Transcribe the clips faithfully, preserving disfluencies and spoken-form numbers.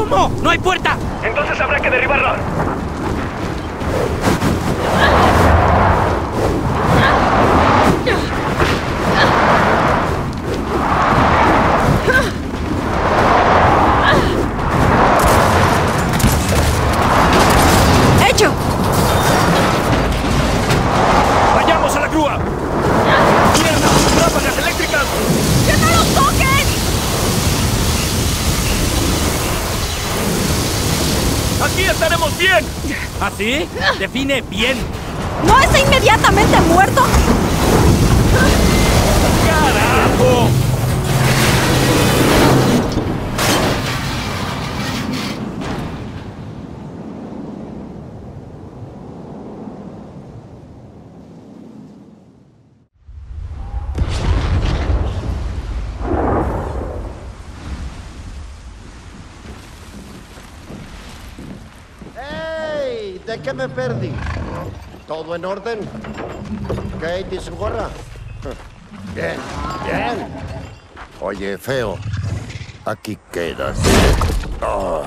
humo! ¡No hay puerta! Entonces habrá que derribarla. ¡Hecho! ¡Vayamos a la grúa! ¡Mierda! ¡Ráfagas eléctricas! ¡Que no los toquen! ¡Aquí estaremos bien! ¿Así? Define bien. ¿No está inmediatamente muerto? ¡Carajo! ¡Ey! ¿De qué me perdí? ¿Todo en orden? ¿Kate y su gorra? Bien, bien. Oye, feo, aquí quedas. Oh.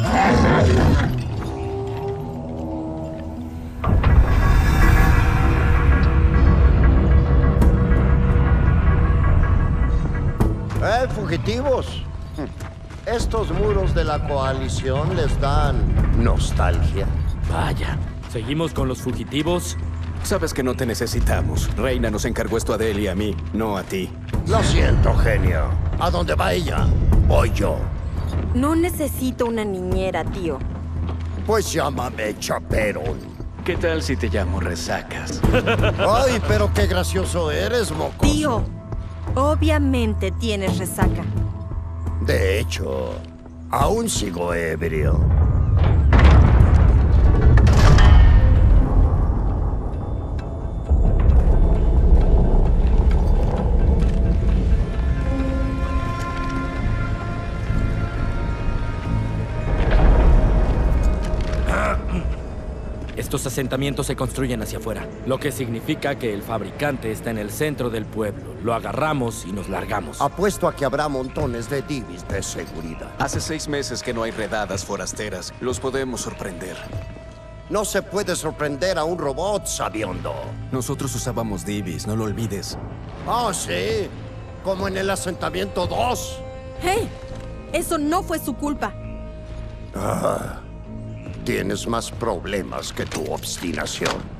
¡Eh, fugitivos! Estos muros de la coalición les dan nostalgia. Vaya. ¿Seguimos con los fugitivos? Sabes que no te necesitamos. Reina nos encargó esto a Adele y a mí, no a ti. Lo siento, genio. ¿A dónde va ella? Voy yo. No necesito una niñera, tío. Pues llámame Chaperón. ¿Qué tal si te llamo Resacas? Ay, pero qué gracioso eres, mocoso. Tío, obviamente tienes resaca. De hecho, aún sigo ebrio. Estos asentamientos se construyen hacia afuera, lo que significa que el fabricante está en el centro del pueblo. Lo agarramos y nos largamos. Apuesto a que habrá montones de divis de seguridad. Hace seis meses que no hay redadas forasteras. Los podemos sorprender. No se puede sorprender a un robot, sabiondo. Nosotros usábamos divis, no lo olvides. Ah, sí. Como en el asentamiento dos. ¡Hey! Eso no fue su culpa. Ah, tienes más problemas que tu obstinación.